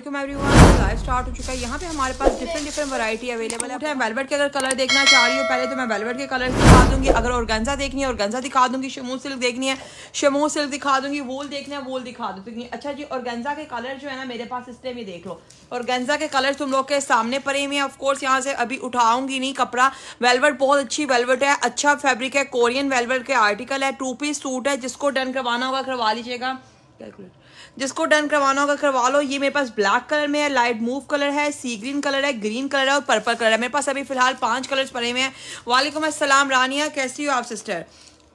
Live start हो चुका है। यहाँ पे हमारे पास डिफरेंट वैरायटी अवेलेबल है। वेलवेट के अगर कलर देखना चाह रही हो पहले तो मैं वेलवेट के कलर दिखा दूंगी। अगर ऑर्गेन्जा देखनी है ऑर्गेन्जा दिखा दूंगी। शमू सिल्क देखनी है शमू सिल्क दिखा दूंगी। वूल देखना है वूल दिखा दूंगी। अच्छा जी, ऑर्गेन्जा के कलर जो है ना मेरे पास इस टाइम ही देख लो। ऑर्गेन्जा के कलर तुम लोग के सामने पड़े हुए हैं। ऑफकोर्स यहाँ से अभी उठाऊंगी नहीं कपड़ा। वेलवेट बहुत अच्छी वेलवेट है, अच्छा फैब्रिक है, कोरियन वेलवेट के आर्टिकल है। 2 पीस सूट है, जिसको डन करवाना होगा करवा लीजिएगा। जिसको डन करवाना होगा करवा लो। ये मेरे पास ब्लैक कलर में है, लाइट मूव कलर है, सी ग्रीन कलर है, ग्रीन कलर है और पर्पल कलर है। मेरे पास अभी फिलहाल 5 कलर्स पड़े हुए हैं। वालेकुम अस्सलाम रानिया, कैसी हो आप सिस्टर?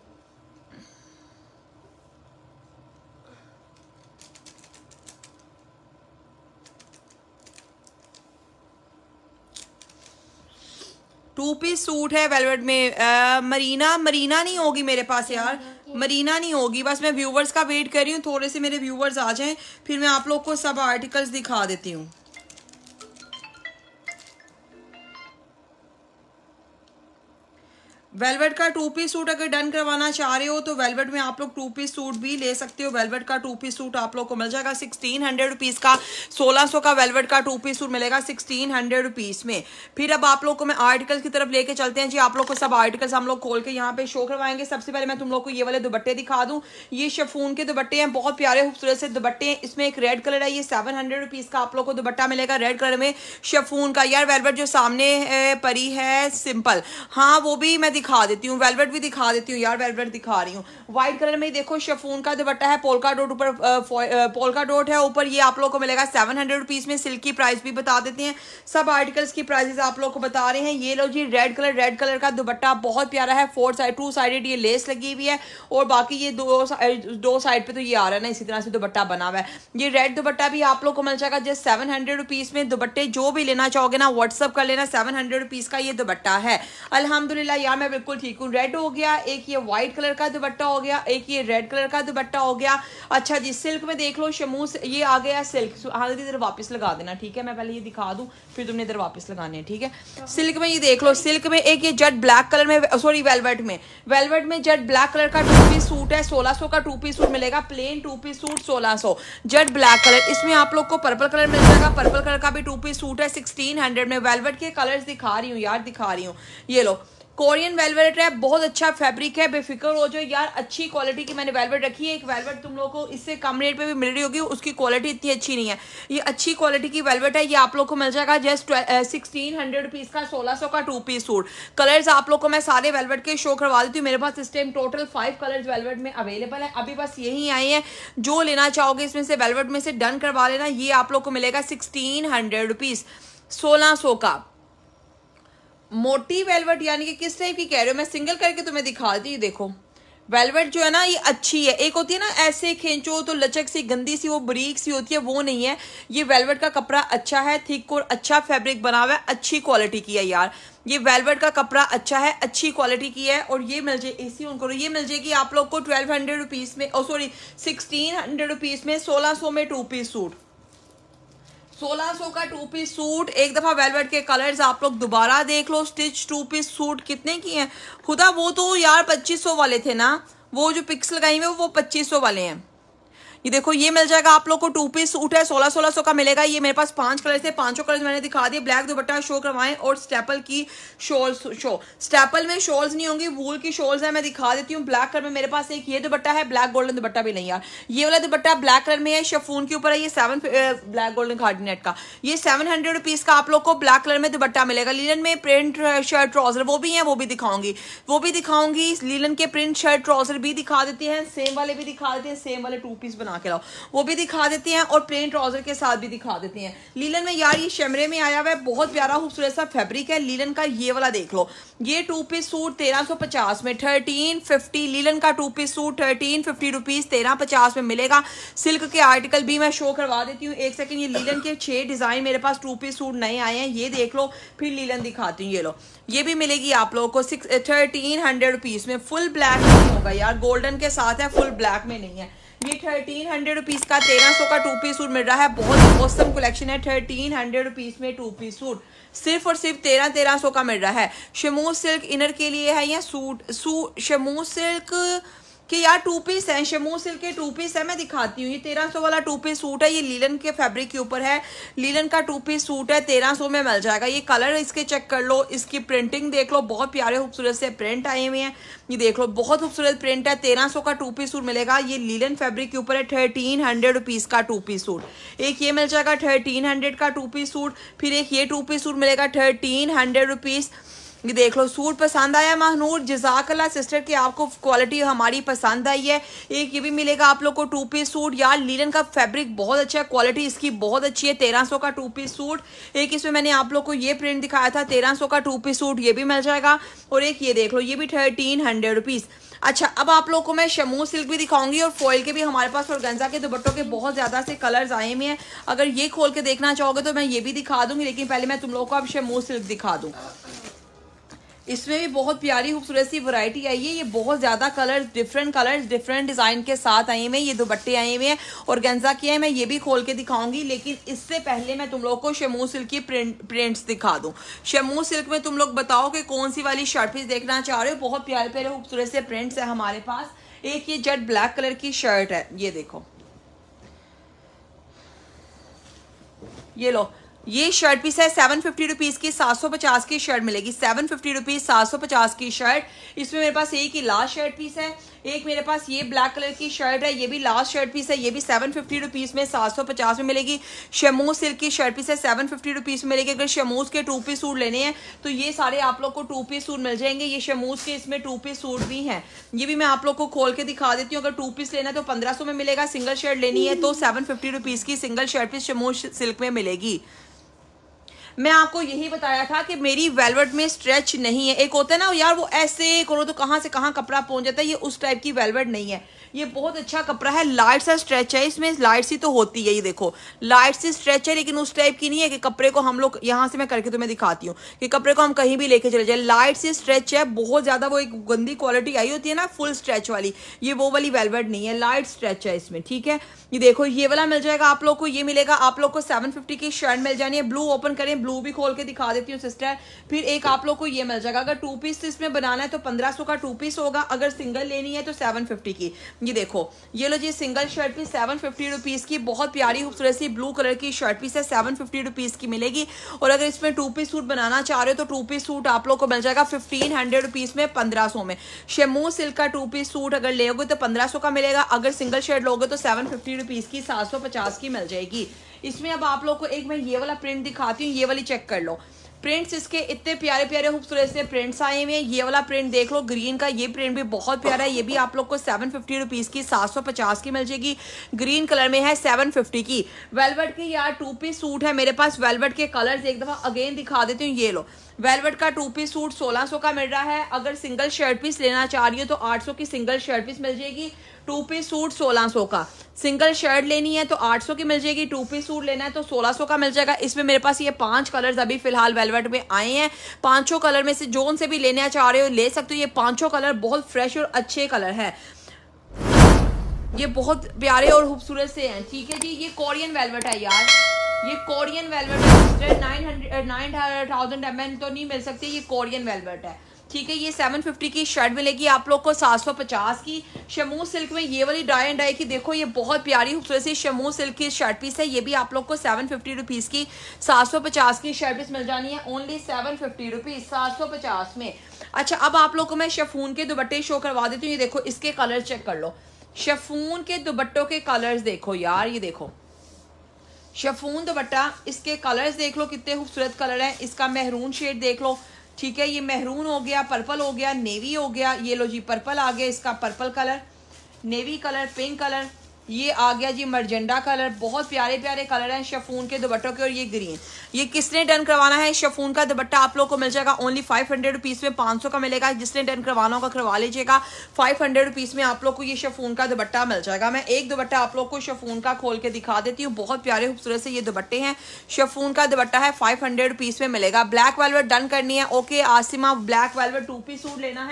टू पीस सूट है वेलवेट में। मरीना नहीं होगी मेरे पास यार, मरीना नहीं होगी। बस मैं व्यूवर्स का वेट कर रही हूँ, थोड़े से मेरे व्यूवर्स आ जाएं फिर मैं आप लोग को सब आर्टिकल्स दिखा देती हूँ। वेलवेट का 2 पीस सूट अगर डन करवाना चाह रहे हो तो वेलवेट में आप लोग 2 पीस सूट भी ले सकते हो। वेलवेट का 2 पीस सूट आप लोग को मिल जाएगा 1600 रुपीज का। 1600 का वेलवेट का 2 पीस सूट मिलेगा 1600 रुपीज में। फिर अब आप लोग को मैं आर्टिकल्स की तरफ लेके चलते हैं जी। आप लोग को सब आर्टिकल्स हम लोग खोल के यहाँ पे शो करवाएंगे। सबसे पहले मैं तुम लोग को ये वाले दुपट्टे दिखा दूं। ये शिफॉन के दुपट्टे हैं, बहुत प्यारे खूबसूरत से दुपट्टे हैं। इसमें एक रेड कलर है, ये 700 रुपीज का आप लोग को दुपट्टा मिलेगा रेड कलर में शिफॉन का। यार वेलवेट जो सामने परी है सिंपल, हाँ वो भी मैं दिखा देती हूँ। वेलवेट भी दिखा देती हूँ यार, वेलवेट दिखा रही हूँ। व्हाइट कलर में देखो शिफॉन का दुपट्टा है, पोल्का डॉट ऊपर पोल्का डॉट है ऊपर। ये आप लोग को मिलेगा 700 रुपीज में। सिल्क की प्राइस भी बता देते हैं, सब आर्टिकल्स की प्राइसेस आप लोग को बता रहे हैं। ये लो जी, रेड कलर का दुपट्टा बहुत प्यारा है। 2 साइडेड ये लेस लगी हुई है और बाकी ये दो साइड पे तो ये आ रहा है ना, इसी तरह से दुपट्टा बना हुआ है। ये रेड दुपट्टा भी आप लोग को मिल जाएगा जस्ट 700 रुपीज में। दुपट्टे जो भी लेना चाहोगे ना व्हाट्सअप कर लेना। 700 रुपीज का ये दुपट्टा है। अल्हम्दुलिल्लाह यार मैं बिल्कुल ठीक हूँ। रेड हो गया, एक ये व्हाइट कलर का दुपट्टा हो गया, एक ये रेड कलर का दुपट्टा हो गया। अच्छा जी, सिल्क में देख लो शमू ये आ गया सिल्क। हाँ इधर वापस लगा देना, ठीक है? मैं पहले ये दिखा दूं फिर तुमने इधर वापस लगाने हैं, ठीक है? सिल्क में ये देख लो, सिल्क में एक ये जेट ब्लैक कलर में, सॉरी वेलवेट में जेट ब्लैक कलर का 2 पीस सूट है। 1600 का 2 पीस सूट मिलेगा, plain 2 piece suit 1600 jet black colour. इसमें आप लोग को पर्पल कलर मिल जाएगा, पर्पल कलर का भी 2 पीस सूट है 1600 में। वेलवेट के कलर्स दिखा रही हूँ यार, दिखा रही हूँ। ये लो कोरियन वेलवेट है, बहुत अच्छा फैब्रिक है, बेफिक्र हो जाओ यार। अच्छी क्वालिटी की मैंने वेलवेट रखी है। एक वेलवेट तुम लोगों को इससे कम रेट पे भी मिल रही होगी, उसकी क्वालिटी इतनी अच्छी नहीं है। ये अच्छी क्वालिटी की वेलवेट है, ये आप लोग को मिल जाएगा जस्ट 1600 रुपीज का। 1600 का 2 पीस सूट। कलर्स आप लोग को मैं सारे वेलवेट के शो करवा देती हूँ। मेरे पास इस टाइम टोटल 5 कलर्स वेलवेट में अवेलेबल है। अभी बस यही आए हैं, जो लेना चाहोगे इसमें से वेलवेट में से डन करवा लेना। ये आप लोग को मिलेगा 1600 रुपीज। 1600 का मोटी वेलवेट यानी कि किस टाइप की कह रहे हो? मैं सिंगल करके तुम्हें दिखाती हूँ। देखो वेलवेट जो है ना ये अच्छी है। एक होती है ना ऐसे खींचो तो लचक सी गंदी सी वो बरीक सी होती है, वो नहीं है। ये वेलवेट का कपड़ा अच्छा है, थिक और अच्छा फैब्रिक बना हुआ है, अच्छी क्वालिटी की है यार। ये वेलवेट का कपड़ा अच्छा है, अच्छी क्वालिटी की है। और ये मिल जाए इसी उनको, ये मिल जाएगी आप लोग को 1200 रुपीज में, सॉरी 1600 रुपीज में। 1600 में 2 पीस सूट, 1600 का 2 पीस सूट। एक दफा वेलवेट के कलर्स आप लोग दोबारा देख लो। स्टिच 2 पीस सूट कितने की हैं खुदा? वो तो यार 2500 वाले थे ना, वो जो पिक्स लगाई हुए वो 2500 वाले हैं। ये देखो ये मिल जाएगा आप लोग को 2 पीस सूट है, 1600 का मिलेगा। ये मेरे पास 5 कलर थे, 5 कलर मैंने दिखा दिए। ब्लैक दुपट्टा शो करवाएं और स्टेपल की शॉल्स शो। स्टेपल में शॉल्स नहीं होंगी, वूल की शॉल्स है, मैं दिखा देती हूँ। ब्लैक कलर में मेरे पास एक ये दुपट्टा है, ब्लैक गोल्डन दुपट्टा भी नहीं यार। ये वाला दुपट्टा ब्लैक कलर में है, शिफॉन के ऊपर है। ये 7 ब्लैक गोल्डन कार्डिनेट का, ये 700 रुपीज का आप लोग को ब्लैक कलर में दुपट्टा मिलेगा। लीलन में प्रिंट शर्ट ट्राउजर वो भी है, वो भी दिखाऊंगी। लीलन के प्रिंट शर्ट ट्राउजर भी दिखा देते हैं, सेम वाले भी दिखा देते हैं। सेम वाले 2 पीस बना के लाओ, वो भी दिखा देते हैं और प्लेन ट्राउजर के साथ भी दिखा देते हैं। लीलन में यार ये शमरे में आया हुआ है, बहुत प्यारा खूबसूरत सा फैब्रिक है लीलन का। ये वाला देख लो, ये 2 पीस सूट 1350 में, 1350। लीलन का 2 पीस सूट 1350 रुपीज, 1350 में मिलेगा। सिल्क के आर्टिकल भी मैं शो करवा देती हूँ, एक सेकंड। ये लीलन के 6 डिजाइन मेरे पास 2 पीस सूट नए आए हैं, ये देख लो। फिर लीलन दिखाती हूँ, ये लो, ये भी मिलेगी आप लोगों को 1300 रुपीज में। फुल ब्लैक नहीं होगा यार, गोल्डन के साथ है, फुल ब्लैक में नहीं है। ये 1300 रुपीज का 1300 का 2 पीस सूट मिल रहा है। बहुत औसम कलेक्शन है। 1300 रुपीज में 2 पीस सूट सिर्फ और सिर्फ 1300 का मिल रहा है। शमू सिल्क इनर के लिए है ये सूट। शमू सिल्क कि यार टू पीस है, शमू सिल्क के टू पीस है, मैं दिखाती हूँ। ये 1300 वाला टू पीस सूट है, ये लीलन के फैब्रिक के ऊपर है, लीलन का टू पीस सूट है, 1300 में मिल जाएगा। ये कलर इसके चेक कर लो, इसकी प्रिंटिंग देख लो, बहुत प्यारे खूबसूरत से प्रिंट आए हुए हैं। ये देख लो बहुत खूबसूरत प्रिंट है, 1300 का टू पीस सूट मिलेगा। ये लीलन फैब्रिक के ऊपर है, 1300 रुपीज का टू पीस सूट। एक ये मिल जाएगा 1300 का टू पीस सूट, फिर एक ये टू पीस सूट मिलेगा 1300 रुपीज। ये देख लो सूट पसंद आया महनूर, जज़ाकल्लाह सिस्टर की आपको क्वालिटी हमारी पसंद आई है। एक ये भी मिलेगा आप लोग को टू पीस सूट, यार लीलन का फैब्रिक बहुत अच्छा है, क्वालिटी इसकी बहुत अच्छी है, 1300 का टू पीस सूट। एक इसमें मैंने आप लोग को ये प्रिंट दिखाया था, 1300 का टू पीस सूट, ये भी मिल जाएगा। और एक ये देख लो, ये भी 1300 रुपीज़। अच्छा, अब आप लोग को मैं शमू सिल्क भी दिखाऊंगी और फॉइल के भी हमारे पास ऑर्गेन्जा के दुपट्टों के बहुत ज़्यादा से कलर्स आए हुए हैं। अगर ये खोल के देखना चाहोगे तो मैं ये भी दिखा दूंगी, लेकिन पहले मैं तुम लोगों को अब शमू सिल्क दिखा दूँ। इसमें भी बहुत प्यारी खूबसूरत सी वैरायटी आई है। ये बहुत ज़्यादा कलर्स डिफरेंट डिज़ाइन के साथ आए हुए हैं। ये दुपट्टे आए हुए हैं और गेंजा किया है, मैं ये भी खोल के दिखाऊंगी, लेकिन इससे पहले मैं तुम लोगों को शमू सिल्क की प्रिंट्स दिखा दूं। शमू सिल्क में तुम लोग बताओ कि कौन सी वाली शर्ट पीस देखना चाह रहे हो। बहुत प्यारे प्यारे खूबसूरत से प्रिंट्स है हमारे पास। एक ये जेट ब्लैक कलर की शर्ट है, ये देखो, ये लो, ये शर्ट पीस है 750 रुपीज की, 750 की शर्ट मिलेगी, 750 रुपीज 750 की शर्ट। इसमें मेरे पास एक ही लास्ट शर्ट पीस है। एक मेरे पास ये ब्लैक कलर की शर्ट है, ये भी लास्ट शर्ट पीस है, ये भी 750 रुपीज में 750 में मिलेगी। शमूज सिल्क की शर्ट पीस है, 750 रुपीज में मिलेगी। अगर शमूज के टू पीस सूट लेने हैं तो ये सारे आप लोग को टू पीस सूट मिल जाएंगे। ये शमूज के इसमें टू पीस सूट भी हैं, ये भी मैं आप लोग को खोल के दिखा देती हूँ। अगर टू पीस लेना है तो 1500 में मिलेगा, सिंगल शर्ट लेनी है तो 750 रुपीज की सिंगल शर्ट पीस शमूज सिल्क में मिलेगी। मैं आपको यही बताया था कि मेरी वेलवेट में स्ट्रेच नहीं है। एक होता है ना यार, वो ऐसे करो तो कहाँ से कहाँ कपड़ा पहुंच जाता है, ये उस टाइप की वेलवेट नहीं है। ये बहुत अच्छा कपड़ा है, लाइट सा स्ट्रेच है, इसमें लाइट सी तो होती है, ये देखो लाइट सी स्ट्रेच है, लेकिन उस टाइप की नहीं है कि कपड़े को हम लोग यहाँ से मैं करके तुम्हें दिखाती हूँ कि कपड़े को हम कहीं भी लेके चले जाए। लाइट सी स्ट्रेच है, बहुत ज्यादा वो एक गंदी क्वालिटी आई होती है ना फुल स्ट्रेच वाली, ये वो वाली वेलवेट नहीं है, लाइट स्ट्रेच है इसमें, ठीक है। ये देखो ये वाला मिल जाएगा आप लोग को, ये मिलेगा आप लोग को 750 की शर्ट मिल जानी है। ब्लू ओपन करें, ब्लू भी खोल के दिखा देती हूँ सिस्टर। फिर एक आप लोग को ये मिल जाएगा, अगर टू पीस इसमें बनाना है तो 1500 का टू पीस होगा, अगर सिंगल लेनी है तो 750 की। ये देखो ये लो जी, सिंगल शर्ट पीस 750 रुपीज की, बहुत प्यारी खूबसूरत सी ब्लू कलर की शर्ट पीस है, 750 रुपीज की मिलेगी। और अगर इसमें टू पीस सूट बनाना चाह रहे हो तो टू पीस सूट आप लोग को मिल जाएगा 1500 रुपीज में, 1500 में। शमू सिल्क का टू पीस सूट अगर लेोगे तो 1500 का मिलेगा, अगर सिंगल शर्ट लोगे तो 750 रुपीज की 750 की मिल जाएगी। इसमें अब आप लोग को एक मैं ये वाला प्रिंट दिखाती हूँ, ये वाली चेक कर लो। प्रिंट्स इसके इतने प्यारे प्यारे खूबसूरत से प्रिंट्स आए हुए हैं। ये वाला प्रिंट देख लो, ग्रीन का, ये प्रिंट भी बहुत प्यारा है, ये भी आप लोग को 750 रुपीज की 750 की मिल जाएगी। ग्रीन कलर में है 750 की। वेलवेट की यार टू पीस सूट है मेरे पास, वेलवेट के कलर्स एक दफा अगेन दिखा देती हूँ। ये लो, वेलवेट का टू पीस सूट 1600 का मिल रहा है, अगर सिंगल शर्ट पीस लेना चाह रही हो तो 800 की सिंगल शर्ट पीस मिल जाएगी। टू पीस सूट 1600 का, सिंगल शर्ट लेनी है तो 800 की मिल जाएगी, टू पीस सूट लेना है तो 1600 का मिल जाएगा। इसमें मेरे पास ये 5 कलर्स अभी फिलहाल वेलवेट में आए हैं। 5 कलर में से जोन से भी लेना चाह रहे हो ले सकते हो। ये 5 कलर बहुत फ्रेश और अच्छे कलर है, ये बहुत प्यारे और खूबसूरत से हैं, ठीक है जी। ये कोरियन वेलवेट है यार, ये कोरियन वेलवेट है, 9000 ml तो नहीं मिल सकती, ये कोरियन वेलवेट है, ठीक है। ये 750 की शर्ट मिलेगी आप लोग को 750 की। शमू सिल्क में ये वाली डाई एंड डाई की देखो, ये बहुत प्यारी खूबसूरत सी शमू सिल्क की शर्ट पीस है, ये भी आप लोग को 750 रुपीज की 750 की शर्ट पीस मिल जानी है, ओनली 750 रुपीज 750 में। अच्छा, अब आप लोग को मैं शिफॉन के दुपट्टे शो करवा देती हूँ। ये देखो इसके कलर चेक कर लो, शिफॉन के दुपट्टों के कलर्स देखो यार, ये देखो शिफॉन दुपट्टा, इसके कलर्स देख लो कितने खूबसूरत कलर है। इसका मेहरून शेड देख लो, ठीक है, ये मेहरून हो गया, पर्पल हो गया, नेवी हो गया, ये लो जी पर्पल आ गया, इसका purple colour, navy colour, pink colour, ये आ गया जी मर्जेंडा कलर। बहुत प्यारे प्यारे कलर हैं शिफॉन के दुपट्टों के। और ये ग्रीन, ये किसने डन करवाना है शिफॉन का दुपट्टा आप लोग को मिल जाएगा ओनली 500 रुपीज में, 500 का मिलेगा। जिसने डन करवाना होगा करवा लीजिएगा, 500 रुपीज में आप लोग को ये शिफॉन का दुपट्टा मिल जाएगा। मैं एक दुपट्टा आप लोग को शिफॉन का खोल के दिखा देती हूँ, बहुत प्यारे खूबसूरत से ये दुपट्टे हैं। शिफॉन का दुपट्टा है 500 रुपीज में मिलेगा। ब्लैक वेलवेट डन करनी है, okay Asima, black velvet two piece suit लेना है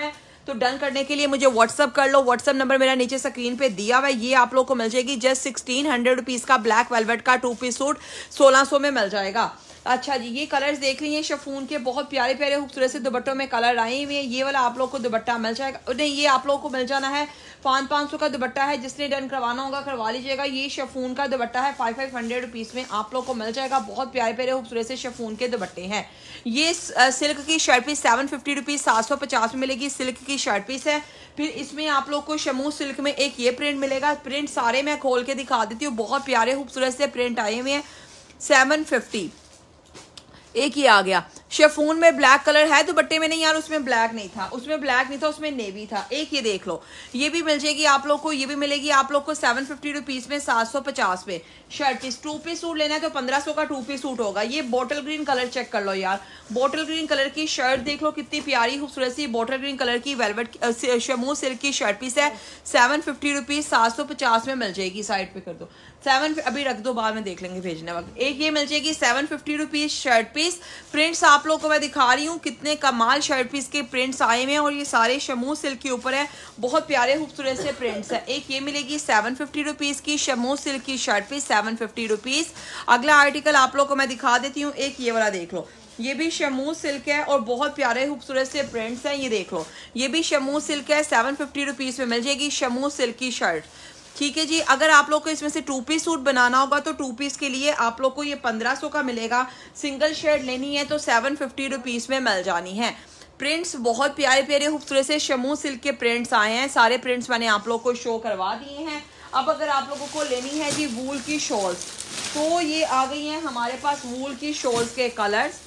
तो डन करने के लिए मुझे व्हाट्सअप कर लो। व्हाट्सअप नंबर मेरा नीचे स्क्रीन पे दिया हुआ है। ये आप लोग को मिल जाएगी जस्ट 1600 रुपीज का ब्लैक वेलवेट का 2 पीस सूट 1600 में मिल जाएगा। अच्छा जी, ये कलर्स देख रही हैं शिफॉन के, बहुत प्यारे प्यारे खूबसूरत से दुपट्टों में कलर आए हुए हैं। ये वाला आप लोग को दुपट्टा मिल जाएगा, नहीं ये आप लोग को मिल जाना है 500 का दुपट्टा है। जिसने डन करवाना होगा करवा लीजिएगा। ये शिफॉन का दुपट्टा है 500 रुपीज में आप लोग को मिल जाएगा। बहुत प्यारे प्यारे खूबसूरत से शिफॉन के दुपट्टे हैं। ये सिल्क की शर्ट पीस 750 रुपीज 750 में मिलेगी। सिल्क की शर्ट पीस है। फिर इसमें आप लोग को शमू सिल्क में एक ये प्रिंट मिलेगा। प्रिंट सारे मैं खोल के दिखा देती हूँ, बहुत प्यारे खूबसूरत से प्रिंट आए हुए हैं। 750 एक ही आ गया। शिफॉन में ब्लैक कलर है दुपट्टे में, नहीं यार उसमें ब्लैक नहीं था, उसमें ब्लैक नहीं था, उसमें नेवी था। एक ये देख लो, ये भी मिल जाएगी आप लोग को। ये भी मिलेगी आप लोग को 750 रुपीज में 750 में शर्ट पीस। 2 पीस सूट लेना है तो 1500 का 2 पीस सूट होगा। ये बॉटल ग्रीन कलर चेक कर लो यार, बॉटल ग्रीन कलर की शर्ट देख लो कितनी प्यारी खूबसूरत सी बॉटल ग्रीन कलर की वेलवेट शमू सिल्क की शर्ट पीस है। 750 रुपीज 750 में मिल जाएगी। साइड पे कर दो 7, अभी रख दो, बाद में देख लेंगे भेजने वक्त। एक ये मिल जाएगी 750 रुपीज शर्ट पीस। प्रिंट्स आप लोग को मैं दिखा रही हूँ कितने कमाल शर्ट पीस के प्रिंट्स आए हुए हैं और ये सारे शमू सिल्क के ऊपर है। बहुत प्यारे खूबसूरत से प्रिंट्स है। एक ये मिलेगी 750 रुपीज की शमू सिल्क की शर्ट पीस 750 रुपीज। अगला आर्टिकल आप लोग को मैं दिखा देती हूँ। एक ये वाला देख लो, ये भी शमू सिल्क है और बहुत प्यारे खूबसूरत से प्रिंट्स हैं। ये देख लो, ये भी शमू सिल्क है। 750 रुपीज में मिल जाएगी शमू सिल्क की शर्ट। ठीक है जी। अगर आप लोग को इसमें से 2 पीस सूट बनाना होगा तो 2 पीस के लिए आप लोग को ये 1500 का मिलेगा। सिंगल शर्ट लेनी है तो 750 रुपीज में मिल जानी है। प्रिंट्स बहुत प्यारे प्यारे खूबसूरत से शमू सिल्क के प्रिंट्स आए हैं। सारे प्रिंट्स मैंने आप लोग को शो करवा दिए हैं। अब अगर आप लोगों को लेनी है जी वूल की शॉल्स, तो ये आ गई हैं हमारे पास वूल की शॉल्स के कलर्स।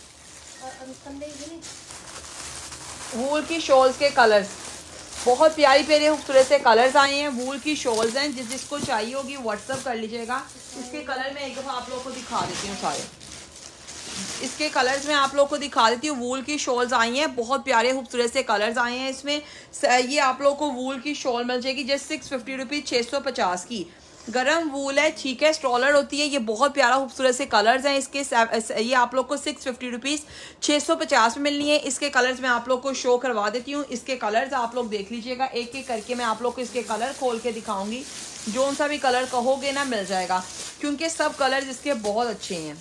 वूल की शॉल्स के कलर्स बहुत प्यारी प्यारे खूबसूरत से कलर्स आए हैं। वूल की शॉल्स हैं, जिसको चाहिए होगी व्हाट्सअप कर लीजिएगा। इसके कलर में एक दफ़ा आप लोग को दिखा देती हूँ सारे। इसके कलर्स में आप लोग को दिखा देती हूँ। वूल की शॉल्स आई हैं, बहुत प्यारे खूबसूरत से कलर्स आए हैं इसमें। ये आप लोग को वूल की शॉल मिल जाएगी जस्ट 650 रुपीज 650 की। गरम वूल है, ठीक है, स्ट्रॉलर होती है। ये बहुत प्यारा खूबसूरत से कलर्स हैं इसके। ये आप लोग को 650 रुपीज 650 में मिलनी है। इसके कलर्स मैं आप लोग को शो करवा देती हूँ। इसके कलर्स आप लोग देख लीजिएगा, एक एक करके मैं आप लोग को इसके कलर खोल के दिखाऊंगी। जो सा भी कलर कहोगे ना मिल जाएगा, क्योंकि सब कलर्स इसके बहुत अच्छे हैं।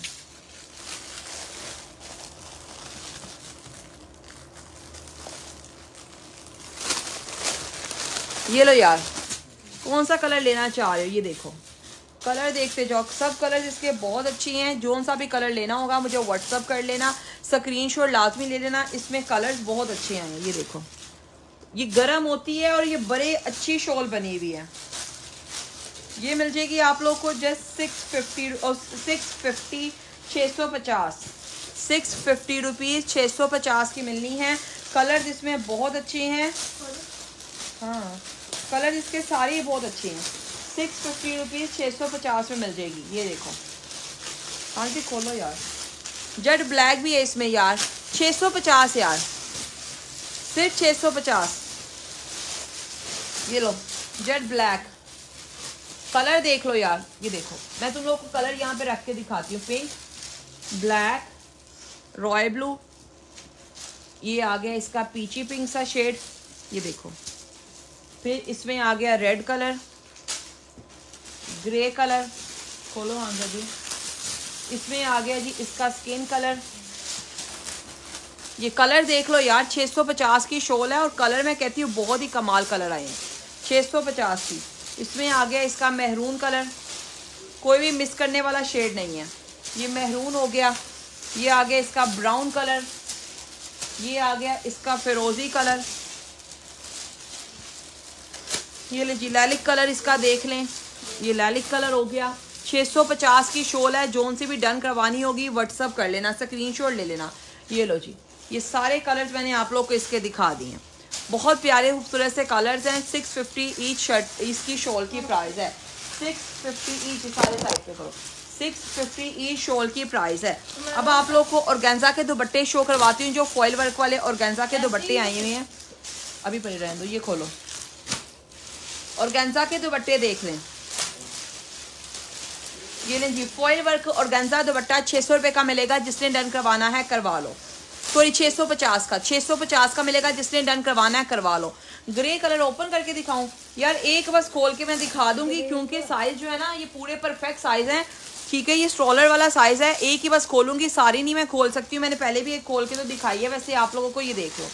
ये लो यार, कौन सा कलर लेना चाह रहे हो, ये देखो कलर देखते जाओ। सब कलर इसके बहुत अच्छे हैं। जो सा भी कलर लेना होगा मुझे व्हाट्सअप कर लेना, स्क्रीनशॉट लाजमी ले लेना। इसमें कलर्स बहुत अच्छे हैं। ये देखो, ये गर्म होती है और ये बड़े अच्छी शॉल बनी हुई है। ये मिल जाएगी आप लोग को जस्ट 650 और 650 650 650 रुपीज 650 की मिलनी है। कलर इसमें बहुत अच्छे हैं। हाँ, कलर इसके सारे ही बहुत अच्छे हैं। 650 रुपीज 650 में मिल जाएगी। ये देखो, हाँ जी खोलो यार। जेड ब्लैक भी है इसमें यार, 650 यार, सिर्फ 650। ये लो जेड ब्लैक, कलर देख लो यार। ये देखो, मैं तुम लोग को कलर यहाँ पे रख के दिखाती हूँ। पिंक, ब्लैक, रॉयल ब्लू, ये आ गया इसका पीची पिंक सा शेड। ये देखो, फिर इसमें आ गया रेड कलर, ग्रे कलर, खोलो हाँ जी। इसमें आ गया जी इसका स्किन कलर। ये कलर देख लो यार, 650 की शॉल है और कलर मैं कहती हूँ बहुत ही कमाल कलर आए हैं। 650 की। इसमें आ गया इसका मेहरून कलर, कोई भी मिस करने वाला शेड नहीं है। ये मेहरून हो गया। ये आ गया इसका ब्राउन कलर। ये आ गया इसका फिरोजी कलर। ये ले जी लैलिक कलर इसका देख लें, ये लैलिक कलर हो गया। 650 की शॉल है। जोन से भी डन करवानी होगी व्हाट्सअप कर लेना, स्क्रीनशॉट ले लेना। ये लो जी, ये सारे कलर्स मैंने आप लोग को इसके दिखा दिए हैं। बहुत प्यारे खूबसूरत से कलर्स हैं। 650 ईच शर्ट, इसकी शॉल की प्राइस है 650 ईच। सारे साइड पे करो, 650 ईच शॉल की प्राइस है। अब आप लोग को ऑर्गेन्जा के दुपट्टे शो करवाती हूँ, जो फॉइल वर्क वाले ऑर्गेन्जा के दुपट्टे आए हुए हैं। अभी पड़े रहने दो, ये खोलो, ऑर्गेन्जा के दुपट्टे देख लें। ये लें जी, फॉइल वर्क ऑर्गेन्जा दुपट्टा 600 रुपये का मिलेगा। जिसने डन करवाना है करवा लो। सॉरी 650 का, 650 का मिलेगा। जिसने डन करवाना है करवा लो। ग्रे कलर ओपन करके दिखाऊं यार, एक बस खोल के मैं दिखा दूंगी क्योंकि साइज जो है ना ये पूरे परफेक्ट साइज है, ठीक है। ये स्ट्रॉलर वाला साइज है, एक ही बस खोलूंगी, सारी नहीं मैं खोल सकती हूँ। मैंने पहले भी एक खोल के तो दिखाई है वैसे आप लोगों को। ये देख लो,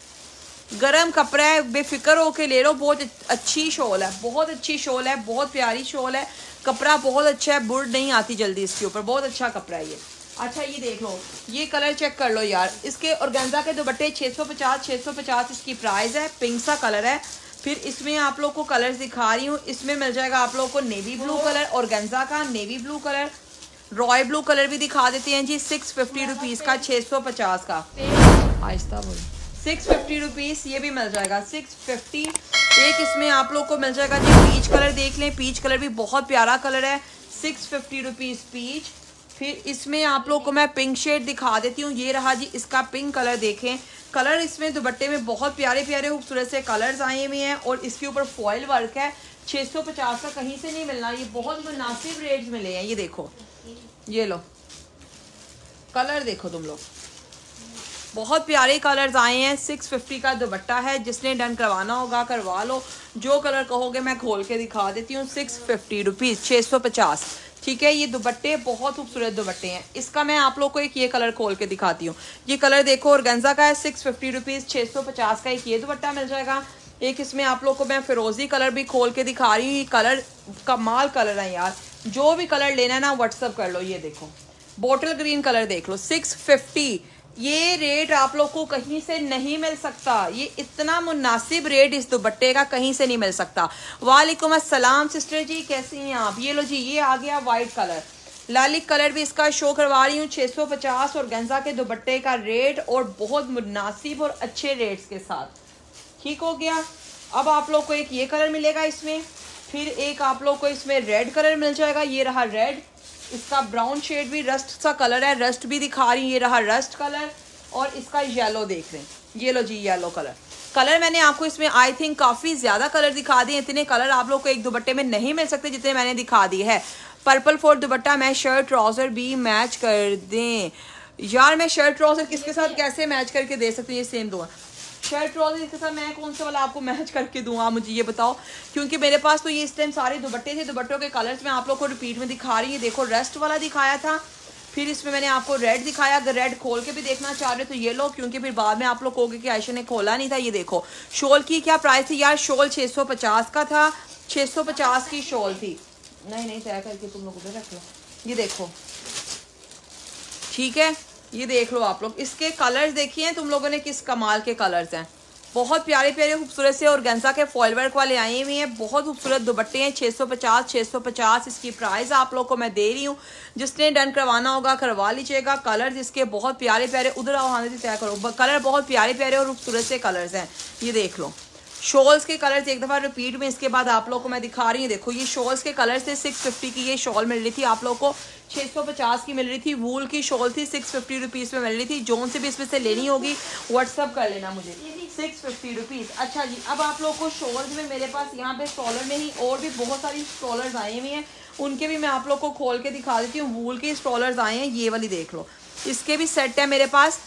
गरम कपड़ा है, बेफिक्र होके ले लो। बहुत अच्छी शॉल है, बहुत अच्छी शॉल है, बहुत प्यारी शॉल है। कपड़ा बहुत अच्छा है, बुर्ड नहीं आती जल्दी इसके ऊपर, बहुत अच्छा कपड़ा है ये। अच्छा ये देख लो, ये कलर चेक कर लो यार। इसके ऑर्गेन्जा के दुपट्टे 650 इसकी प्राइस है। पिंक सा कलर है। फिर इसमें आप लोग को कलर्स दिखा रही हूँ। इसमें मिल जाएगा आप लोग को नेवी ब्लू कलर, ऑर्गेन्जा का navy blue colour, royal blue colour भी दिखा देते हैं जी। 650 रुपीज़ का, 650 का, आहिस्ता बोलो, 650 रुपीज़ ये भी मिल जाएगा, 650। एक इसमें आप लोग को मिल जाएगा जी पीच कलर, देख लें पीच कलर भी बहुत प्यारा कलर है, 650 रुपीज़ पीच। फिर इसमें आप लोग को मैं पिंक शेड दिखा देती हूँ। ये रहा जी इसका पिंक कलर, देखें कलर इसमें दुपट्टे में बहुत प्यारे प्यारे खूबसूरत से कलर्स आए हुए हैं और इसके ऊपर फॉइल वर्क है। 650 का कहीं से नहीं मिलना, ये बहुत मुनासिब रेट्स मिले हैं। ये देखो, ये लो कलर देखो तुम लोग, बहुत प्यारे कलर्स आए हैं। 650 का दुपट्टा है, जिसने डन करवाना होगा करवा लो। जो कलर कहोगे मैं खोल के दिखा देती हूँ। 650 रुपीज़, 650, ठीक है। ये दुपट्टे बहुत खूबसूरत दुपट्टे हैं। इसका मैं आप लोग को एक ये कलर खोल के दिखाती हूँ। ये कलर देखो, ऑर्गेन्जा का है, 650 रुपीज़, 650 का एक ये दुपट्टा मिल जाएगा। एक इसमें आप लोग को मैं फिरोजी कलर भी खोल के दिखा रही हूँ। ये कलर कमाल कलर है यार, जो भी कलर लेना है ना व्हाट्सअप कर लो। ये देखो बोटल ग्रीन कलर देख लो, 650। ये रेट आप लोग को कहीं से नहीं मिल सकता, ये इतना मुनासिब रेट इस दुपट्टे का कहीं से नहीं मिल सकता। वालेकुम अस्सलाम सिस्टर जी, कैसी हैं आप? ये लो जी, ये आ गया वाइट कलर, लालिक कलर भी इसका शो करवा रही हूँ। 650 और ऑर्गेन्जा के दुपट्टे का रेट और बहुत मुनासिब और अच्छे रेट्स के साथ, ठीक हो गया। अब आप लोग को एक ये कलर मिलेगा इसमें, फिर एक आप लोग को इसमें रेड कलर मिल जाएगा। ये रहा रेड, इसका ब्राउन शेड भी रस्ट सा कलर है, रस्ट भी दिखा रही हूँ। ये रहा रस्ट कलर और इसका येलो देख रहे हैं। ये लो जी येलो कलर, कलर मैंने आपको इसमें आई थिंक काफ़ी ज़्यादा कलर दिखा दिए। इतने कलर आप लोग को एक दुपट्टे में नहीं मिल सकते जितने मैंने दिखा दिए है। पर्पल फॉर दुपट्टा, मैं शर्ट ट्राउज़र भी मैच कर दें यार। मैं शर्ट ट्राउज़र किसके साथ कैसे मैच करके दे सकती हूँ? ये सेम दो शर्ट ट्राउजर इसके साथ मैं कौन सा वाला आपको मैच करके दूँ, आप मुझे ये बताओ। क्योंकि मेरे पास तो ये इस टाइम सारे दुपट्टे थे, दुपट्टों के कलर्स मैं आप लोग को रिपीट में दिखा रही हूँ। देखो रेस्ट वाला दिखाया था, फिर इसमें मैंने आपको रेड दिखाया। अगर रेड खोल के भी देखना चाह रहे हो तो ये लो, क्योंकि फिर बाद में आप लोग कहोगे कि आयशा ने खोला नहीं था। ये देखो शॉल की क्या प्राइस थी यार, शॉल 650 का था, 650 की शॉल थी। नहीं तय करके तुम लोग उधर रख लो। ये देखो, ठीक है, ये देख लो आप लोग। इसके कलर्स देखिए तुम लोगों ने, किस कमाल के कलर्स हैं, बहुत प्यारे प्यारे खूबसूरत से ऑर्गेन्जा के फॉइल वर्क वाले आए हुए हैं। बहुत खूबसूरत दुपट्टे हैं। 650 इसकी प्राइस आप लोग को मैं दे रही हूँ। जिसने डन करवाना होगा करवा लीजिएगा। कलर्स इसके बहुत प्यारे प्यारे, उधर आओ हाथ से तय करो, कलर बहुत प्यारे प्यारे और खूबसूरत से कलर्स हैं। ये देख लो शॉल्स के कलर्स एक दफ़ा रिपीट में इसके बाद आप लोग को मैं दिखा रही हूँ। देखो ये शॉल्स के कलर से 650 की ये शॉल मिल रही थी आप लोग को, 650 की मिल रही थी। वूल की शॉल थी, 650 रुपीज़ में मिल रही थी। जोन से भी इसमें से लेनी होगी व्हाट्सअप कर लेना मुझे, 650 रुपीज़। अच्छा जी, अब आप लोग को शॉल्स में मेरे पास यहाँ पे स्टॉलर में ही और भी बहुत सारी स्टॉलर्स आए हुए हैं, उनके भी मैं आप लोग को खोल के दिखा देती हूँ। वूल के स्टॉलर्स आए हैं, ये वाली देख लो, इसके भी सेट है मेरे पास।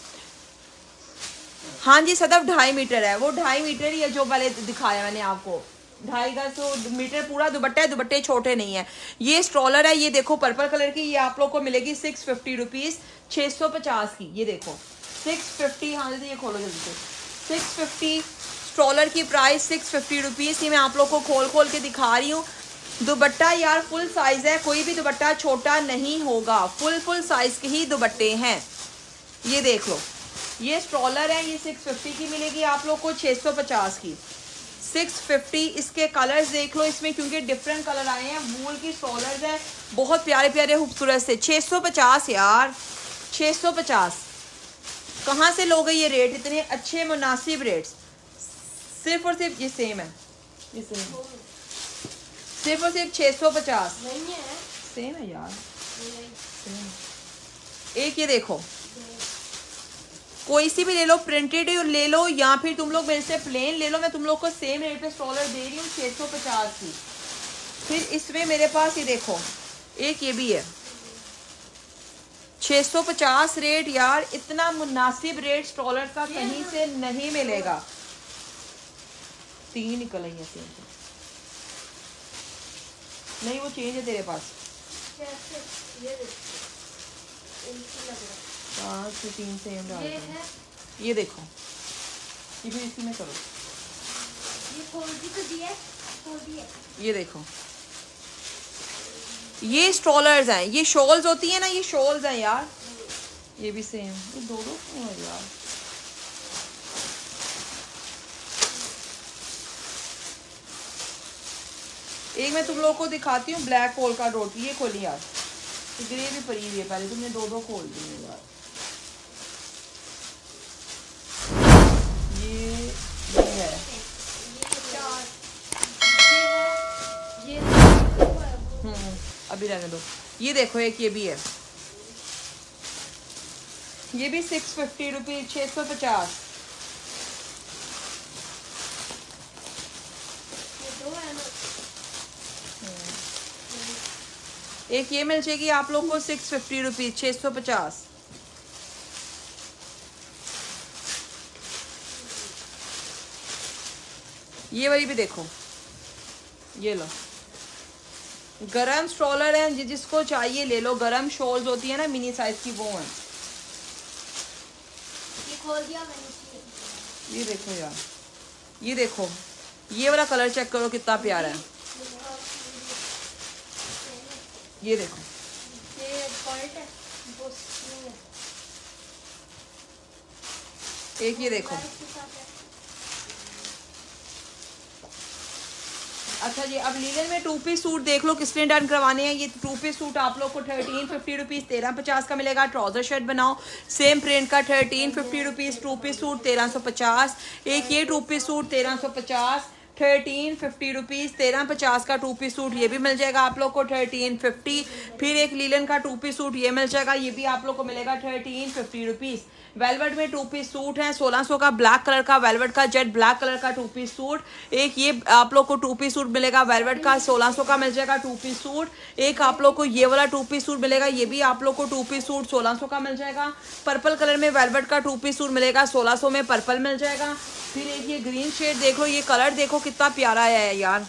हाँ जी सदफ 2.5 मीटर है, वो 2.5 मीटर ही है जो वाले दिखाया मैंने आपको, 2.5 मीटर पूरा दुपट्टा है, दुपट्टे छोटे नहीं है। ये स्ट्रॉलर है, ये देखो पर्पल कलर की, ये आप लोग को मिलेगी 650 रुपीज़, 650 की। ये देखो 650, हाँ जी ये खोलो जल्दी से, 650 स्ट्रॉलर की प्राइस 650 रुपीज़। ये मैं आप लोग को खोल के दिखा रही हूँ। दुपट्टा यार फुल साइज है, कोई भी दुपट्टा छोटा नहीं होगा, फुल साइज के ही दुपट्टे हैं। ये देख लो, ये स्ट्रॉलर है, ये 650 की मिलेगी आप लोग को, 650 की 650। इसके कलर्स देख लो इसमें, क्योंकि डिफरेंट कलर आए हैं। वूल की स्ट्रॉलर्स हैं, बहुत प्यारे प्यारे खूबसूरत से। 650 यार, 650 कहाँ से लोगे ये रेट, इतने अच्छे मुनासिब रेट्स। सिर्फ और सिर्फ ये सेम है, ये सेम सिर्फ और सिर्फ 650 सेम है यार। एक ये देखो, कोई सी भी ले लो, प्रिंटेड ले लो या फिर तुम लोग मेरे से प्लेन ले लो, मैं तुम लोग को सेम रेट पे स्टॉलर दे रही हूँ 650 की। फिर इसमें मेरे पास ये देखो एक ये भी है, 650 रेट यार, इतना मुनासिब रेट स्ट्रॉलर का कहीं से नहीं मिलेगा। 3 निकल आई है सेम नहीं, वो चेंज है तेरे पास। 4 से 3 सेम डाल ये देखो, ये भी इसी में करो। ये खोल दिया। ये देखो, ये स्ट्रॉलर्स हैं, ये शॉल्स होती है ना, ये शॉल्स हैं यार। ये भी सेम, ये दो क्यों है यार। एक मैं तुम लोगों को दिखाती हूँ ब्लैक पोल्का डॉट। ये खोली यार, ग्रे भी पड़ी हुई है, पहले तुमने दो खोल दी यार। ये है, अभी रहने दो। ये देखो एक ये भी है, ये भी 650 रुपीज, 650। एक ये मिल जाएगी आप लोग को 650 रुपीज, 650। ये वाली भी देखो, ये लो, गरम स्ट्रॉलर है, जिसको चाहिए ले लो। गरम शॉल्स होती है ना मिनी साइज की, वो है। ये खोल दिया मैंने। ये देखो यार, ये देखो, ये वाला कलर चेक करो कितना प्यारा है। ये देखो, एक ये देखो। अच्छा जी, अब लीलन में 2 पीस सूट देख लो किसने डन करवाने हैं। ये 2 पीस सूट आप लोग को 1350 रुपीज़, 1350 का मिलेगा। ट्राउजर शर्ट बनाओ सेम प्रिंट का, 1350 रुपीज़। 2 piece suit 1350। एक ये 2 पीस सूट 1350, 1350 रुपीज़। 1350 का 2 पीस सूट ये भी मिल जाएगा आप लोग को 1350। फिर एक लीलन का 2 पीस सूट ये मिल जाएगा, ये भी आप लोग को मिलेगा 1350 रुपीज़। वेलवेट में 2 पीस सूट है 1600 का, ब्लैक कलर का वेलवेट का, जेट ब्लैक कलर का 2 पीस सूट। एक ये आप लोग को 2 पीस सूट मिलेगा वेलवेट का, 1600 का मिल जाएगा 2 पीस सूट। एक आप लोग को ये वाला 2 पीस सूट मिलेगा, ये भी आप लोग को 2 पीस सूट 1600 का मिल जाएगा। पर्पल कलर में वेलवेट का 2 पीस सूट मिलेगा, 1600 में पर्पल मिल जाएगा। फिर एक ये ग्रीन शेड देख लो, ये कलर देखो कितना प्यारा है यार।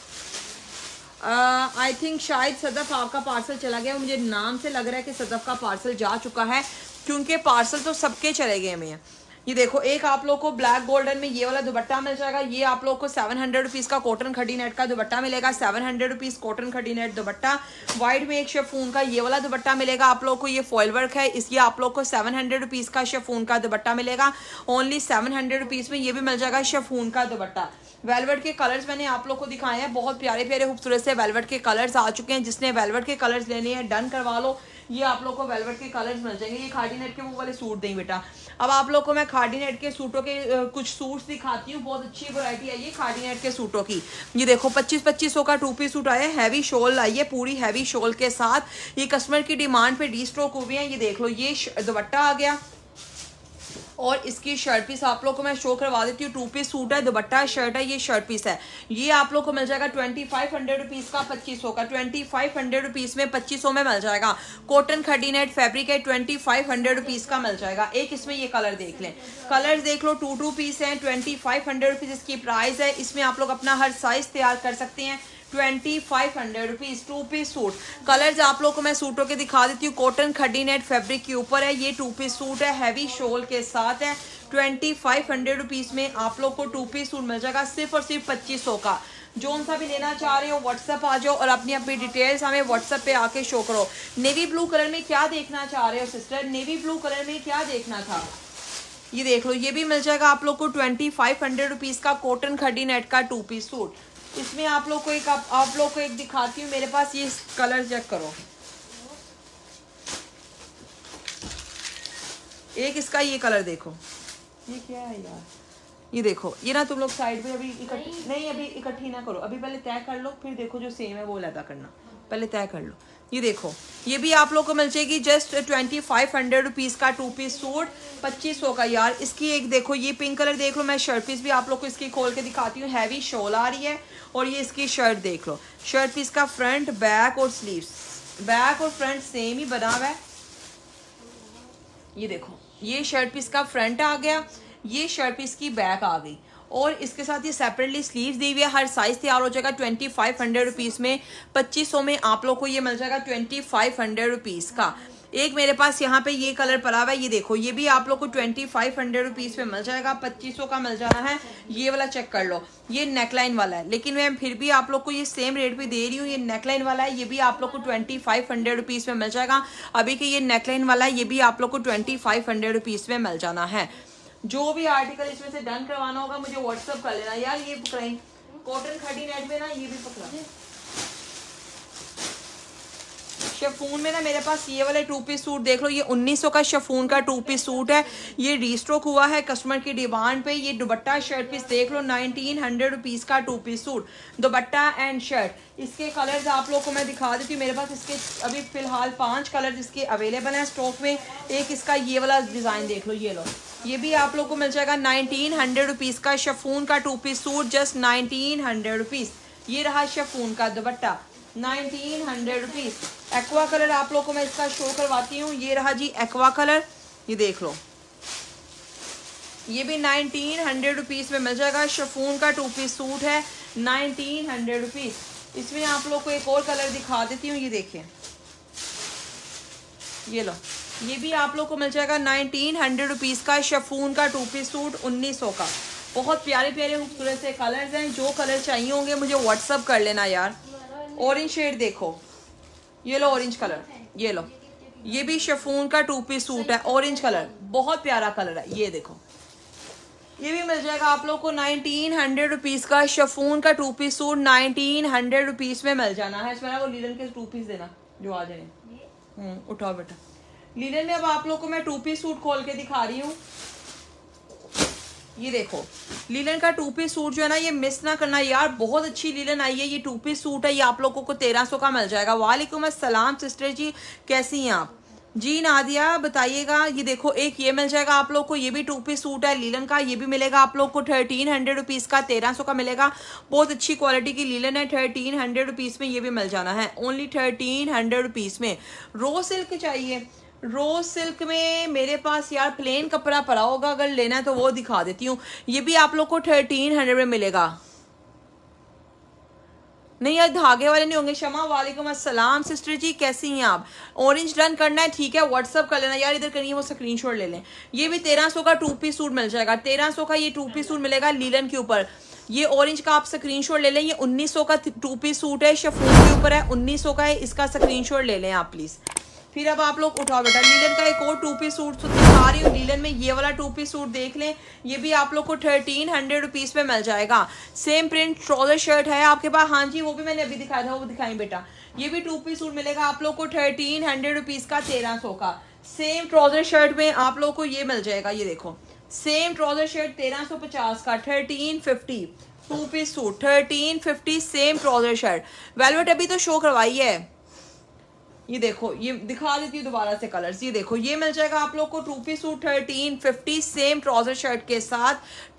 आई थिंक शायद सदफ आपका पार्सल चला गया, मुझे नाम से लग रहा है कि सदफ का पार्सल जा चुका है, क्योंकि पार्सल तो सबके चले गए हमें। ये देखो, एक आप लोग को ब्लैक गोल्डन में ये वाला दुपट्टा मिल जाएगा, ये आप लोग को 700 रुपीज़ का कॉटन खड़ी नेट का दुपट्टा मिलेगा, 700 रुपीज़ कॉटन खड़ी नेट दुपट्टा। व्हाइट में एक शिफॉन का ये वाला दुपट्टा मिलेगा आप लोग को, ये फॉइल वर्क है, इसलिए आप लोग को 700 रुपीज़ का शिफॉन का दुपट्टा मिलेगा, ओनली 700 रुपीज़ में। ये भी मिल जाएगा शिफॉन का दुपट्टा। वेलवेट के कलर्स मैंने आप लोग को दिखाए हैं, बहुत प्यारे प्यारे खूबसूरत से वेलवेट के कलर्स आ चुके हैं। जिसने वेलवेट के कलर्स लेने हैं डन करवा लो, ये आप लोग को वेलवेट के कलर्स मिल जाएंगे। ये खादी नेट के वो वाले सूट देंगे बेटा। अब आप लोग को मैं खादी नेट के सूटों के कुछ सूट्स दिखाती हूँ, बहुत अच्छी वैरायटी आई है खादी नेट के सूटों की। ये देखो 2500 का 2 पीस सूट आया, हैवी शॉल आई है, पूरी हैवी शॉल के साथ। ये कस्टमर की डिमांड पे डी स्टॉक हुए हैं। ये देख लो, ये दुपट्टा आ गया और इसकी शर्ट पीस आप लोग को मैं शो करवा देती हूँ। 2 पीस सूट है, दुपट्टा शर्ट है, ये शर्ट पीस है। ये आप लोग को मिल जाएगा 2500 रुपीज़ का 2500 का, 2500 रुपीज़ में 2500 में मिल जाएगा। कॉटन खड़ी नेट फैब्रिक है, 2500 रुपीज़ का मिल जाएगा। एक इसमें ये कलर देख लें, कलर देख लो, 2 पीस है, 2500 रुपीज़ इसकी प्राइस है। इसमें आप लोग अपना हर साइज तैयार कर सकते हैं। 2500 रुपीज़ 2 पीस सूट। कलर्स आप लोग को मैं सूटों के दिखा देती हूँ। कॉटन खड्डी नेट फैब्रिक के ऊपर है, ये 2 पीस सूट है, हैवी शॉल के साथ है। 2500 रुपीज़ में आप लोग को 2 पीस सूट मिल जाएगा, सिर्फ और सिर्फ 2500 का। जोन सा भी लेना चाह रहे हो व्हाट्सएप आ जाओ और अपनी अपनी डिटेल्स हमें व्हाट्सएप पे आके शो करो। नेवी ब्लू कलर में क्या देखना चाह रहे हो सिस्टर? नेवी ब्लू कलर में क्या देखना था? ये देख लो, ये भी मिल जाएगा आप लोग को 2500 रुपीज़ का कॉटन खड्डी नेट का 2 पीस सूट। इसमें आप लोग को एक दिखाती हूँ, मेरे पास ये कलर चेक करो। एक इसका ये कलर देखो, ये क्या है यार, ये देखो, ये ना तुम लोग साइड पे अभी इकट्ठी ना करो, अभी पहले तय कर लो, फिर देखो जो सेम है वो अलग करना, पहले तय कर लो। ये देखो, ये भी आप लोग को मिल जाएगी जस्ट 2500 रुपीज़ का 2 पीस सूट, 2500 का यार। इसकी एक देखो, ये पिंक कलर देख लो, मैं शर्ट पीस भी आप लोग को इसकी खोल के दिखाती हूँ। हैवी शॉल आ रही है और ये इसकी शर्ट देख लो। शर्ट पीस का फ्रंट बैक और स्लीव्स, बैक और फ्रंट सेम ही बना हुआ है। ये देखो, ये शर्ट पीस का फ्रंट आ गया, ये शर्ट पीस की बैक आ गई, और इसके साथ ये सेपरेटली स्लीव्स दी हुई है। हर साइज तैयार हो जाएगा 2500 रुपीज़ में। 2500 में आप लोग को ये मिल जाएगा 2500 रुपीज़ का। एक मेरे पास यहाँ पे ये कलर पड़ा हुआ है, ये देखो, ये भी आप लोग को 2500 रुपीज़ में मिल जाएगा। 2500 का मिल जाना है। ये वाला चेक कर लो, ये नेकलाइन वाला है, लेकिन मैं फिर भी आप लोग को ये सेम रेट पे दे रही हूँ। ये नेकलाइन वाला है, ये भी आप लोग को 2500 रुपीज़ में मिल जाएगा। अभी के ये नेकलाइन वाला है, ये भी आप लोग को 2500 रुपीज़ में मिल जाना है। जो भी आर्टिकल इसमें से डन करवाना होगा मुझे व्हाट्सअप कर लेना यार। ये पकड़ाई कॉटन खड़ी नेट में ना, ये भी पकड़ा। शेफून में ना मेरे पास ये वाले 2 पीस सूट देख लो, ये 1900 का शेफून का 2 पीस सूट है। ये रीस्टॉक हुआ है कस्टमर की डिमांड पे। ये दुपट्टा शर्ट पीस देख लो, 1900 रुपीज़ का 2 पीस सूट, दुपट्टा एंड शर्ट। इसके कलर्स आप लोग को मैं दिखा देती हूँ। मेरे पास इसके अभी फिलहाल 5 कलर इसके अवेलेबल हैं स्टॉक में। एक इसका ये वाला डिज़ाइन देख लो, ये लो, ये भी आप लोग को मिल जाएगा 1900 रुपीज़ का शेफून का 2 पीस सूट, जस्ट 1900 रुपीज़। ये रहा शेफून का दुपट्टा, 1900 रुपीज़। एक्वा कलर आप लोग को मैं इसका शो करवाती हूँ। ये रहा जी एक्वा कलर, ये देख लो, ये भी 1900 रुपीज़ में मिल जाएगा। शेफून का 2 पीस सूट है, 1900 रुपीज़। इसमें आप लोग को एक और कलर दिखा देती हूँ, ये देखिए, ये लो, ये भी आप लोग को मिल जाएगा 1900 रुपीज़ का शेफून का 2 पीस सूट, 1900 का। बहुत प्यारे प्यारे खूबसूरत से कलर्स हैं। जो कलर चाहिए होंगे मुझे व्हाट्सअप कर लेना यार। ऑरेंज शेड देखो, ये लो ऑरेंज कलर, ये लो, ये भी शेफून का 2 पीस सूट है, ऑरेंज कलर, बहुत प्यारा कलर है। ये देखो, ये भी मिल जाएगा आप लोग को 1900 रुपीज़ का शेफून का 2 पीस सूट, 1900 रुपीज़ में मिल जाना है। इसमें वो लीलन के 2 पीस देना जो आ जाए। उठाओ बेटा, लीलन में अब आप लोग को मैं 2 पीस सूट खोल के दिखा रही हूँ। ये देखो, लीलन का 2 पीस सूट जो है ना, ये मिस ना करना यार, बहुत अच्छी लीलन आई है। ये 2 पीस सूट है, ये आप लोगों को 1300 का मिल जाएगा। वालेकुम अस्सलाम सिस्टर जी, कैसी हैं आप जी? नादिया बताइएगा। ये देखो, एक ये मिल जाएगा आप लोग को, ये भी 2 पीस सूट है लीलन का, ये भी मिलेगा आप लोग को 1300 रुपीज़ का, 1300 का मिलेगा। बहुत अच्छी क्वालिटी की लीलन है, 1300 रुपीज़ में ये भी मिल जाना है, ओनली 1300 रुपीज़ में। रो सिल्क चाहिए, रोज सिल्क में मेरे पास यार प्लेन कपड़ा पड़ा होगा, अगर लेना है तो वो दिखा देती हूँ। ये भी आप लोग को 1300 में मिलेगा। नहीं यार, धागे वाले नहीं होंगे। शमा वालेकुम अस्सलाम सिस्टर जी, कैसी हैं आप? ऑरेंज डन करना है, ठीक है, व्हाट्सअप कर लेना यार। इधर करिए, वो स्क्रीनशॉट ले लें। ये भी 1300 का 2 पीस सूट मिल जाएगा, 1300 का ये 2 पीस सूट मिलेगा लीलन के ऊपर। ये ऑरेंज का आप स्क्रीनशॉट ले लें। ये 1900 का 2 पीस सूट है, शेफून के ऊपर है, 1900 का है। इसका स्क्रीनशॉट ले लें आप प्लीज। फिर अब आप लोग उठाओ बेटा, लीलन का एक और 2 पीस सूट दिखा रही हूँ। लीलन में ये वाला 2 पीस सूट देख लें, ये भी आप लोग को 1300 रुपीज़ में मिल जाएगा। सेम प्रिंट ट्राउजर शर्ट है आपके पास? हाँ जी, वो भी मैंने अभी दिखाया था, वो दिखाई बेटा। ये भी 2 पीस सूट मिलेगा आप लोग को 1300 रुपीज़ का, 1300 का। सेम ट्राउजर शर्ट में आप लोग को ये मिल जाएगा, ये देखो, सेम ट्राउजर शर्ट 1350 का, 1350 2 piece suit, 1350 same trouser shirt. Velvet अभी तो शो करवाई है। ये देखो, ये दिखा देती हूँ दोबारा से कलर्स। ये देखो, ये मिल जाएगा आप लोग को 2 piece suit 1350 same trouser shirt के साथ,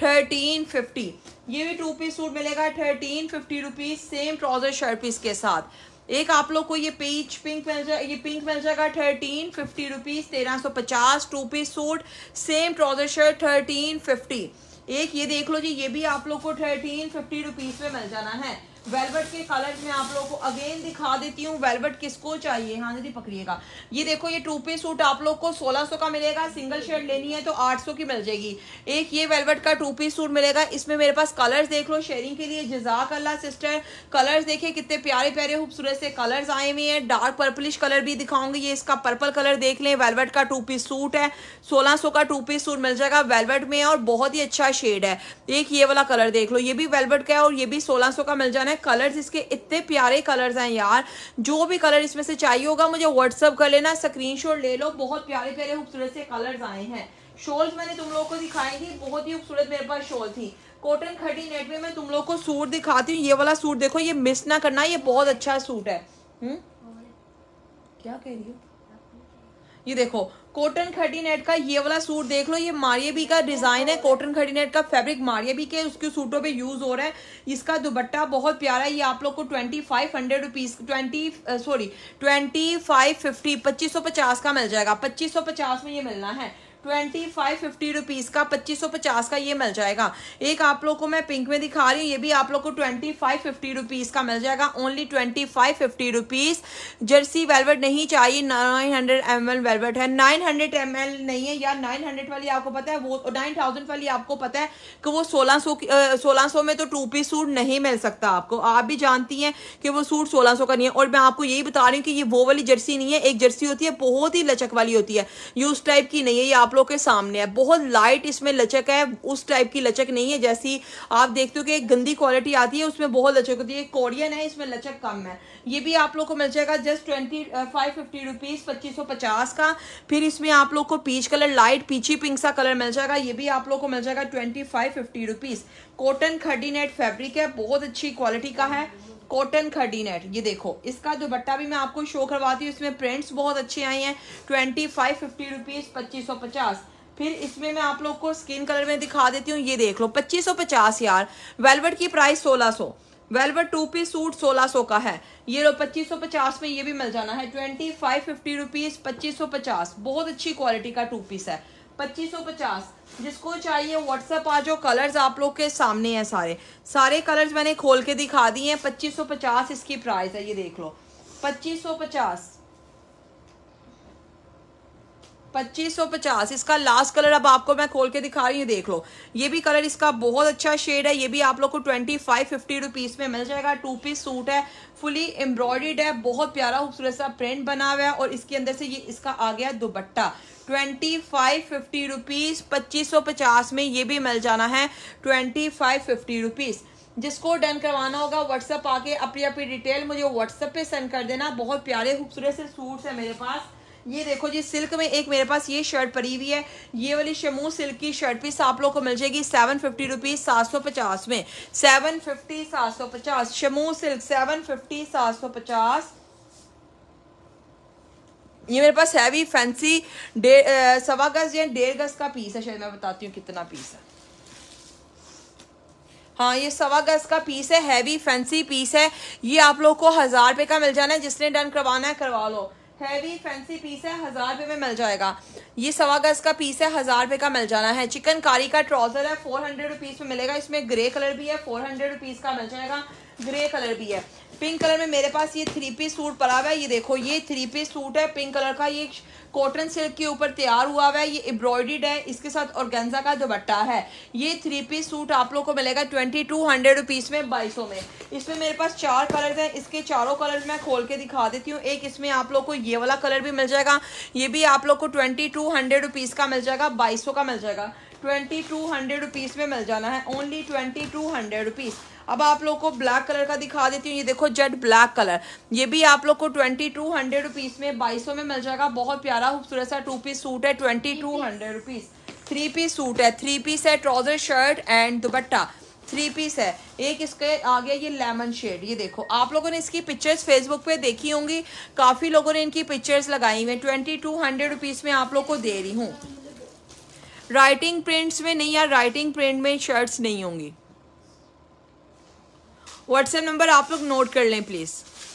1350। ये भी 2 पीस सूट मिलेगा 1350 rupees same trouser shirt piece के साथ। एक आप लोग को ये पीच पिंक मिल जाएगा, ये पिंक मिल जाएगा 1350 rupees, 1350 2 piece suit same trouser shirt 1350। एक ये देख लो जी, ये भी आप लोग को 1350 रुपीज में मिल जाना है। वेलवेट के कलर्स में आप लोगों को अगेन दिखा देती हूँ। वेलवेट किसको चाहिए? हाँ जी, पकड़िएगा। ये देखो, ये 2 पीस सूट आप लोग को 1600 का मिलेगा। सिंगल शर्ट लेनी है तो 800 की मिल जाएगी। एक ये वेलवेट का 2 पीस सूट मिलेगा। इसमें मेरे पास कलर्स देख लो शेयरिंग के लिए। जज़ाक अल्लाह सिस्टर, कलर्स देखिए कितने प्यारे प्यारे खूबसूरत से कलर्स आए हुए हैं। डार्क पर्पलिश कलर भी दिखाऊंगी। ये इसका पर्पल कलर देख लें। वेलवेट का 2 पीस सूट है, 1600 का 2 पीस सूट मिल जाएगा वेलवेट में, और बहुत ही अच्छा शेड है। एक ये वाला कलर देख लो, ये भी वेलवेट का है और ये भी 1600 का मिल जाना है। कलर्स इसके इतने प्यारे कलर्स हैं यार। जो भी कलर इसमें से चाहिए होगा मुझे व्हाट्सअप कर लेना, स्क्रीनशॉट ले लो। बहुत प्यारे प्यारे खूबसूरत से कलर्स आए हैं। शॉल्स मैंने तुम लोगों को दिखाई थी, बहुत ही खूबसूरत मेरे पास शॉल थी। कॉटन खड़ी नेट में मैं तुम लोग को सूट दिखाती हूँ। ये वाला सूट देखो, ये मिस ना करना, ये बहुत अच्छा सूट है। क्या कह रही हो? ये देखो कॉटन खड़ी नेट का ये वाला सूट देख लो, ये मारिया बी का डिजाइन है, कॉटन खड़ी नेट का फैब्रिक मारिया बी के उसके सूटों पे यूज हो रहा है। इसका दुपट्टा बहुत प्यारा है, ये आप लोग को 2500 रुपीज 2550 2550 का मिल जाएगा। 2550 में ये मिलना है, 2550 रुपीज का 2550 का ये मिल जाएगा। एक आप लोग को मैं पिंक में दिखा रही हूँ, ये भी आप लोग को 2550 रुपीज का मिल जाएगा, ओनली 2550 रुपीज। जर्सी वेलवेट नहीं चाहिए, 900 ml वेलवेट है, 900 ml नहीं है यार। 900 वाली आपको पता है वो 9000 वाली आपको पता है कि वो 1600 में तो 2 पीस सूट नहीं मिल सकता आपको, आप भी जानती हैं कि वो सूट 1600 का नहीं है। और मैं आपको यही बता रही हूँ कि ये वो वाली जर्सी नहीं है, एक जर्सी होती है बहुत ही लचक वाली होती है, ये उस टाइप की नहीं है, ये आप लोग के सामने है, बहुत लाइट इसमें लचक है, उस टाइप की लचक नहीं है जैसी आप देखते हो कि एक गंदी क्वालिटी आती है उसमें बहुत लचक होती है। कोरियन है, इसमें लचक कम है। ये भी आप लोग को मिल जाएगा जस्ट 2550 रुपीज 2550 का। फिर इसमें आप लोग को peach colour, light peachy pink सा कलर मिल जाएगा, ये भी आप लोग को मिल जाएगा 2550 रुपीज। कॉटन खड़ी नेट फैब्रिक है, बहुत अच्छी क्वालिटी का है, कॉटन खड़ी नेट। ये देखो इसका दुपट्टा भी मैं आपको शो करवाती हूँ, इसमें प्रिंट्स बहुत अच्छे आए हैं। 2550 रुपीज 2550। फिर इसमें मैं आप लोग को स्किन कलर में दिखा देती हूँ, ये देख लो 2550 यार। वेलवेट की प्राइस 1600, वेलवेट 2 पीस सूट 1600 का है। ये लो 2550 में ये भी मिल जाना है, 2550 रुपीज 2550। बहुत अच्छी क्वालिटी का 2 पीस है, 2550। जिसको चाहिए व्हाट्सएप आ जाओ। कलर्स आप लोग के सामने हैं, सारे कलर्स मैंने खोल के दिखा दिए हैं। 2550 इसकी प्राइस है, ये देख लो 2550 इसका लास्ट कलर अब आपको मैं खोल के दिखा रही हूँ, देख लो। ये भी कलर इसका बहुत अच्छा शेड है, ये भी आप लोग को 2550 रुपीज में मिल जाएगा। 2 पीस सूट है, फुली एम्ब्रॉयडर्ड है, बहुत प्यारा खूबसूरत सा प्रिंट बना हुआ है और इसके अंदर से ये इसका आ गया दुपट्टा। 2550 रुपीज 2550 में ये भी मिल जाना है, 2550 रुपीज। जिसको डन करवाना होगा व्हाट्सएप आके अपनी अपनी डिटेल मुझे व्हाट्सएप पे सेंड कर देना। बहुत प्यारे खूबसूरत से सूट्स है मेरे पास। ये देखो जी, सिल्क में एक मेरे पास ये शर्ट पड़ी हुई है, ये वाली शमू सिल्क की शर्ट पीस आप लोग को मिल जाएगी 750 रुपीज 750 में, 750 750 शमू सिल्क 750 750। ये मेरे पास हैवी फैंसी 1.25 गज या 1.5 गज का पीस है, शायद मैं बताती हूँ कितना पीस है। हाँ, ये 1.25 गज का पीस है, हैवी फैंसी पीस है। ये आप लोग को 1000 रुपए का मिल जाना है, जिसने डन करवाना है करवा लो। हैवी फैंसी पीस है, 1000 रुपए में मिल जाएगा। ये 1.25 गज का पीस है, 1000 रुपए का मिल जाना है। चिकनकारी का ट्राउजर है, 400 रुपीज में मिलेगा। इसमें ग्रे कलर भी है, 400 रुपीज का मिल जाएगा। ग्रे कलर भी है। पिंक कलर में मेरे पास ये 3 पीस सूट पड़ा हुआ है, ये देखो ये 3 पीस सूट है पिंक कलर का। ये कॉटन सिल्क के ऊपर तैयार हुआ हुआ है, ये एम्ब्रॉयडर्ड है, इसके साथ ऑर्गेन्जा का दुपट्टा है। ये 3 पीस सूट आप लोग को मिलेगा 2200 रुपीज में, 2200 में। इसमें मेरे पास 4 कलर हैं, इसके चारों कलर्स मैं खोल के दिखा देती हूँ। एक इसमें आप लोग को ये वाला कलर भी मिल जाएगा, ये भी आप लोग को 2200 रुपीज का मिल जाएगा, 2200 का मिल जाएगा। 2200 रुपीज में मिल जाना है, ओनली 2200 रुपीज। अब आप लोग को ब्लैक कलर का दिखा देती हूँ, ये देखो जेट ब्लैक कलर, ये भी आप लोग को 2200 रुपीज में, 2200 में मिल जाएगा। बहुत प्यारा खूबसूरत सा 2 पीस सूट है, 2200 रुपीज। 3 पीस सूट है, 3 पीस है, ट्राउजर शर्ट एंड दुपट्टा 3 पीस है। एक इसके आ गया ये लेमन शेड, ये देखो आप लोगों ने इसकी पिक्चर्स फेसबुक पे देखी होंगी, काफी लोगों ने इनकी पिक्चर्स लगाई हुई है। 2200 रुपीज में आप लोग को दे रही हूँ। राइटिंग प्रिंट्स में नहीं यार, राइटिंग प्रिंट में शर्ट्स नहीं होंगी। व्हाट्सएप नंबर आप लोग नोट कर लें प्लीज।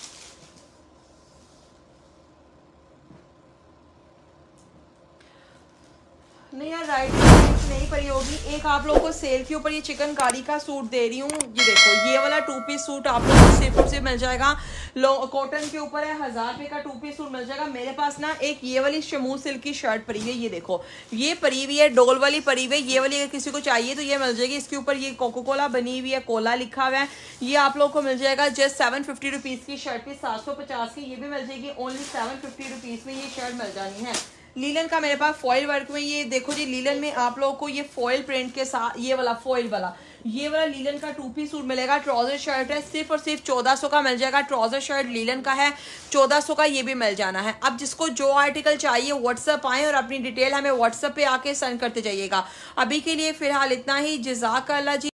नहीं यार, राइटिंग नहीं पड़ी होगी। एक आप लोगों को सेल के ऊपर ये चिकनकारी का सूट दे रही हूँ, ये देखो ये वाला 2 पीस सूट आप लोगों को सिर्फ और सिर्फ मिल जाएगा। कॉटन के ऊपर है, 1000 रुपए का 2 पीस सूट मिल जाएगा। मेरे पास ना एक ये वाली शमू सिल्क की शर्ट पड़ी है, ये देखो ये परी हुई है, डोल वाली परी हुई है। ये वाली अगर किसी को चाहिए तो ये मिल जाएगी। इसके ऊपर ये कोको कोला बनी हुई है, कोला लिखा हुआ है। ये आप लोग को मिल जाएगा जस्ट 750 रुपीज की शर्ट पीस, 750 की ये भी मिल जाएगी, ओनली 750 रुपीज में ये शर्ट मिल जानी है। लीलन का मेरे पास फॉइल वर्क में, ये देखो जी लीलन में आप लोगों को ये फॉइल प्रिंट के साथ ये वाला फॉइल वाला ये वाला लीलन का 2 पीस सूट मिलेगा। ट्राउजर शर्ट है, सिर्फ और सिर्फ 1400 का मिल जाएगा। ट्राउजर शर्ट लीलन का है, 1400 का ये भी मिल जाना है। अब जिसको जो आर्टिकल चाहिए व्हाट्सएप आए और अपनी डिटेल हमें व्हाट्सएप पे आके सेंड करते जाइएगा। अभी के लिए फिलहाल इतना ही। जज़ाकल्लाह जी।